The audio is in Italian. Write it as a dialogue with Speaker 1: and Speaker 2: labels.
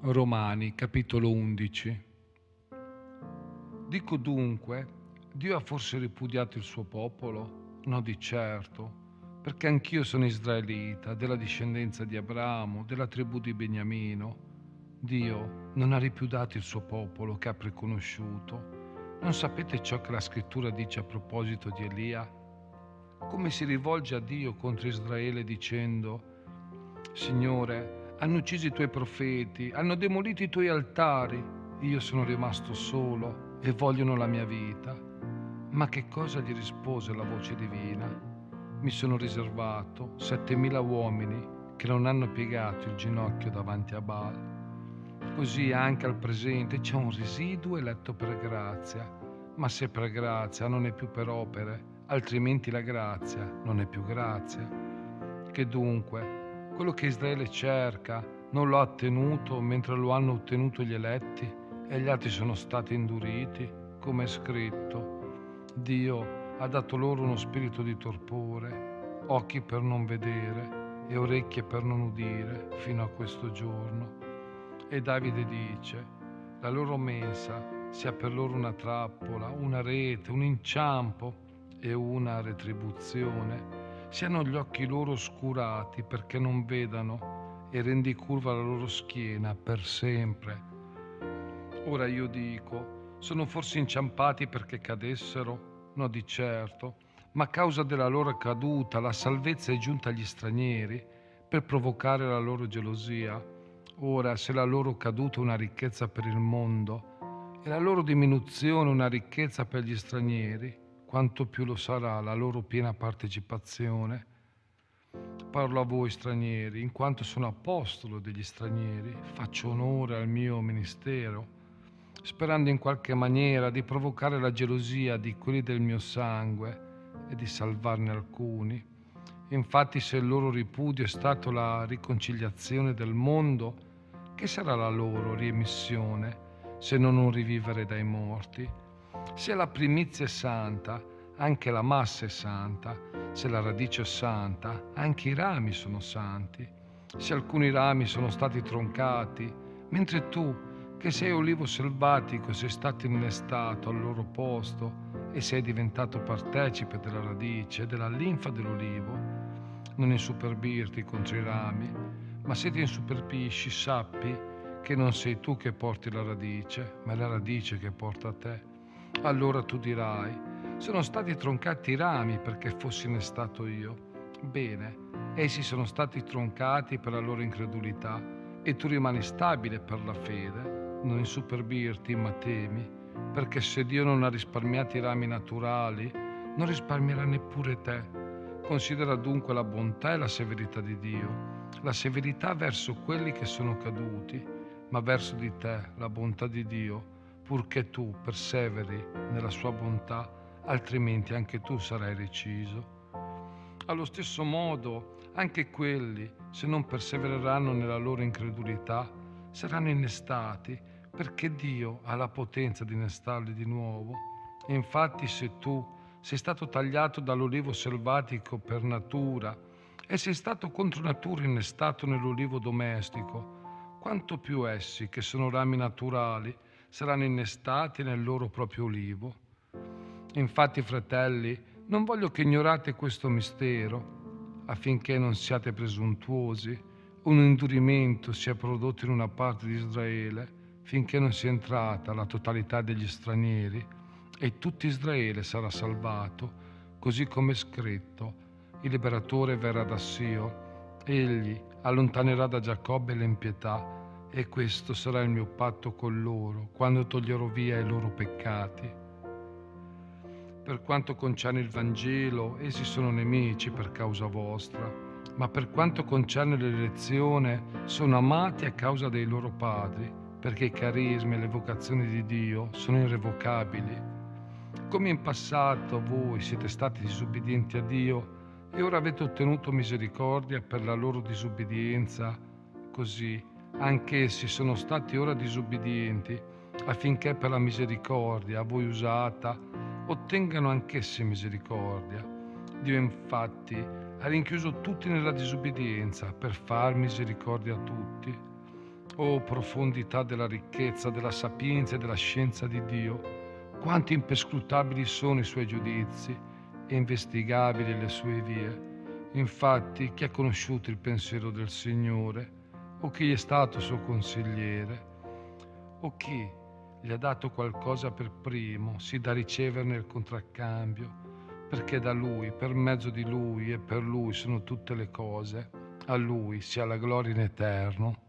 Speaker 1: Romani, capitolo 11. Dico dunque, Dio ha forse ripudiato il suo popolo? No, di certo, perché anch'io sono israelita, della discendenza di Abramo, della tribù di Beniamino. Dio non ha ripudiato il suo popolo che ha preconosciuto. Non sapete ciò che la scrittura dice a proposito di Elia? Come si rivolge a Dio contro Israele dicendo: Signore, hanno ucciso i tuoi profeti, hanno demolito i tuoi altari, io sono rimasto solo e vogliono la mia vita. Ma che cosa gli rispose la voce divina? Mi sono riservato 7.000 uomini che non hanno piegato il ginocchio davanti a Baal. Così anche al presente c'è un residuo eletto per grazia, ma se per grazia non è più per opere, altrimenti la grazia non è più grazia. Che dunque, quello che Israele cerca non lo ha ottenuto mentre lo hanno ottenuto gli eletti e gli altri sono stati induriti, come è scritto. Dio ha dato loro uno spirito di torpore, occhi per non vedere e orecchie per non udire fino a questo giorno. E Davide dice: la loro mensa sia per loro una trappola, una rete, un inciampo e una retribuzione. Siano gli occhi loro oscurati perché non vedano e rendi curva la loro schiena per sempre. Ora io dico, sono forse inciampati perché cadessero? No, di certo, ma a causa della loro caduta la salvezza è giunta agli stranieri per provocare la loro gelosia. Ora, se la loro caduta è una ricchezza per il mondo e la loro diminuzione una ricchezza per gli stranieri, quanto più lo sarà la loro piena partecipazione. Parlo a voi stranieri, in quanto sono apostolo degli stranieri, faccio onore al mio ministero, sperando in qualche maniera di provocare la gelosia di quelli del mio sangue e di salvarne alcuni. Infatti, se il loro ripudio è stato la riconciliazione del mondo, che sarà la loro riemissione se non un rivivere dai morti? Se la primizia è santa, anche la massa è santa. Se la radice è santa, anche i rami sono santi. Se alcuni rami sono stati troncati, mentre tu, che sei olivo selvatico, sei stato innestato al loro posto e sei diventato partecipe della radice e della linfa dell'olivo, non insuperbirti contro i rami, ma se ti insuperbisci sappi che non sei tu che porti la radice, ma è la radice che porta a te. Allora tu dirai: sono stati troncati i rami perché fossi innestato io. Bene, essi sono stati troncati per la loro incredulità e tu rimani stabile per la fede. Non insuperbirti, ma temi, perché se Dio non ha risparmiato i rami naturali, non risparmierà neppure te. Considera dunque la bontà e la severità di Dio, la severità verso quelli che sono caduti, ma verso di te la bontà di Dio, purché tu perseveri nella sua bontà, altrimenti anche tu sarai reciso. Allo stesso modo, anche quelli, se non persevereranno nella loro incredulità, saranno innestati, perché Dio ha la potenza di innestarli di nuovo. E infatti, se tu sei stato tagliato dall'olivo selvatico per natura e sei stato contro natura innestato nell'olivo domestico, quanto più essi, che sono rami naturali, saranno innestati nel loro proprio olivo. Infatti, fratelli, non voglio che ignorate questo mistero, affinché non siate presuntuosi, un indurimento sia prodotto in una parte di Israele, finché non sia entrata la totalità degli stranieri, e tutto Israele sarà salvato, così come è scritto: il liberatore verrà da Sio, egli allontanerà da Giacobbe l'impietà, e questo sarà il mio patto con loro, quando toglierò via i loro peccati. Per quanto concerne il Vangelo, essi sono nemici per causa vostra, ma per quanto concerne l'elezione, sono amati a causa dei loro padri, perché i carismi e le vocazioni di Dio sono irrevocabili. Come in passato voi siete stati disubbidienti a Dio e ora avete ottenuto misericordia per la loro disubbidienza, così anch'essi sono stati ora disubbidienti, affinché per la misericordia a voi usata ottengano anch'essi misericordia. Dio infatti ha rinchiuso tutti nella disubbidienza per far misericordia a tutti. Oh, profondità della ricchezza, della sapienza e della scienza di Dio! Quanti imperscrutabili sono i suoi giudizi e investigabili le sue vie! Infatti, chi ha conosciuto il pensiero del Signore, o chi è stato suo consigliere, o chi gli ha dato qualcosa per primo, sì da riceverne il contraccambio, perché da Lui, per mezzo di Lui e per Lui sono tutte le cose, a Lui sia la gloria in eterno.